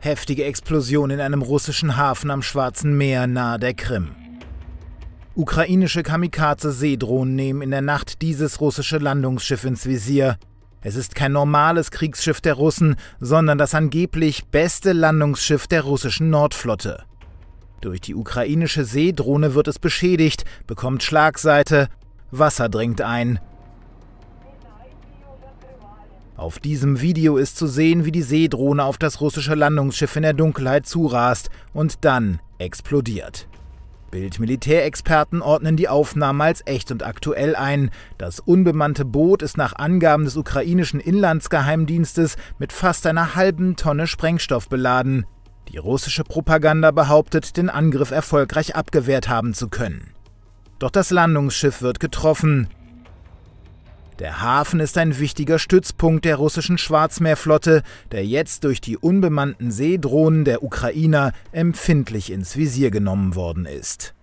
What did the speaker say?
Heftige Explosion in einem russischen Hafen am Schwarzen Meer nahe der Krim. Ukrainische Kamikaze-Seedrohnen nehmen in der Nacht dieses russische Landungsschiff ins Visier. Es ist kein normales Kriegsschiff der Russen, sondern das angeblich beste Landungsschiff der russischen Nordflotte. Durch die ukrainische Seedrohne wird es beschädigt, bekommt Schlagseite, Wasser dringt ein. Auf diesem Video ist zu sehen, wie die Seedrohne auf das russische Landungsschiff in der Dunkelheit zurast und dann explodiert. Bild-Militärexperten ordnen die Aufnahmen als echt und aktuell ein. Das unbemannte Boot ist nach Angaben des ukrainischen Inlandsgeheimdienstes mit fast einer halben Tonne Sprengstoff beladen. Die russische Propaganda behauptet, den Angriff erfolgreich abgewehrt haben zu können. Doch das Landungsschiff wird getroffen. Der Hafen ist ein wichtiger Stützpunkt der russischen Schwarzmeerflotte, der jetzt durch die unbemannten Seedrohnen der Ukrainer empfindlich ins Visier genommen worden ist.